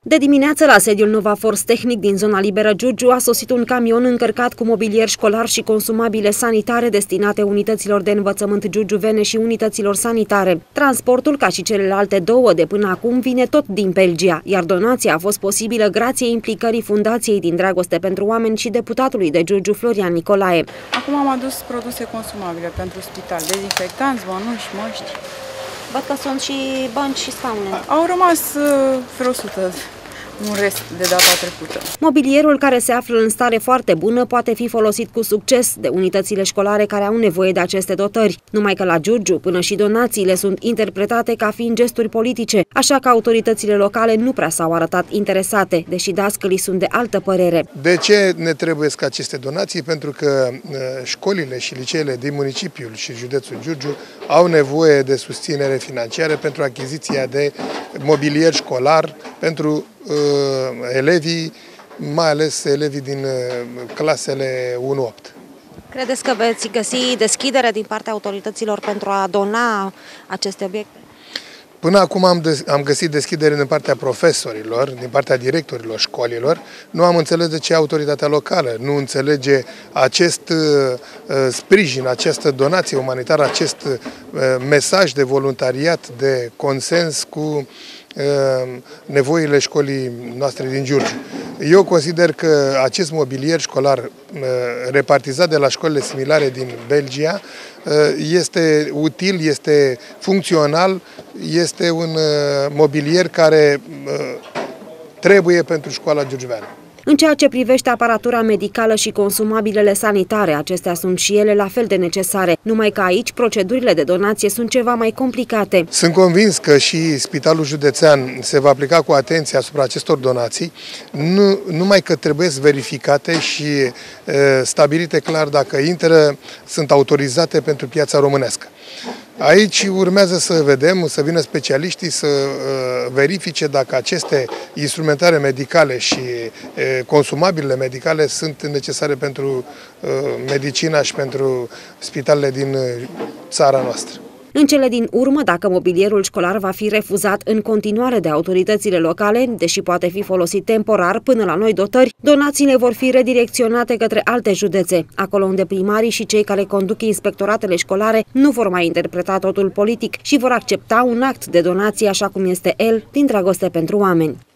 De dimineață, la sediul Nova Force Tehnic din zona liberă Giurgiu, a sosit un camion încărcat cu mobilier școlar și consumabile sanitare destinate unităților de învățământ giurgiuvene și unităților sanitare. Transportul, ca și celelalte două de până acum, vine tot din Belgia, iar donația a fost posibilă grație implicării Fundației din Dragoste pentru Oameni și deputatului de Giurgiu, Florian Nicolae. Acum am adus produse consumabile pentru spital, dezinfectanți, bănuși, măști. Văd că sunt și bănci și scaune. Au rămas vreo 100, un rest de data trecută. Mobilierul, care se află în stare foarte bună, poate fi folosit cu succes de unitățile școlare care au nevoie de aceste dotări. Numai că la Giurgiu, până și donațiile sunt interpretate ca fiind gesturi politice, așa că autoritățile locale nu prea s-au arătat interesate, deși dascălii sunt de altă părere. De ce ne trebuie aceste donații? Pentru că școlile și liceele din municipiul și județul Giurgiu au nevoie de susținere financiară pentru achiziția de mobilier școlar pentru elevii, mai ales elevii din clasele 1-8. Credeți că veți găsi deschidere din partea autorităților pentru a dona aceste obiecte? Până acum am găsit deschidere din partea profesorilor, din partea directorilor școlilor. Nu am înțeles de ce autoritatea locală nu înțelege acest sprijin, această donație umanitară, acest mesaj de voluntariat, de consens cu nevoile școlii noastre din Giurgiu. Eu consider că acest mobilier școlar repartizat de la școlile similare din Belgia este util, este funcțional, este un mobilier care trebuie pentru școala giurgiuveană. În ceea ce privește aparatura medicală și consumabilele sanitare, acestea sunt și ele la fel de necesare, numai că aici procedurile de donație sunt ceva mai complicate. Sunt convins că și Spitalul Județean se va aplica cu atenție asupra acestor donații, numai că trebuie verificate și stabilite clar dacă sunt autorizate pentru piața românească. Aici urmează să vedem, să vină specialiștii să verifice dacă aceste instrumentare medicale și consumabilele medicale sunt necesare pentru medicina și pentru spitalele din țara noastră. În cele din urmă, dacă mobilierul școlar va fi refuzat în continuare de autoritățile locale, deși poate fi folosit temporar până la noi dotări, donațiile vor fi redirecționate către alte județe, acolo unde primarii și cei care conduc inspectoratele școlare nu vor mai interpreta totul politic și vor accepta un act de donație așa cum este el, din Dragoste pentru Oameni.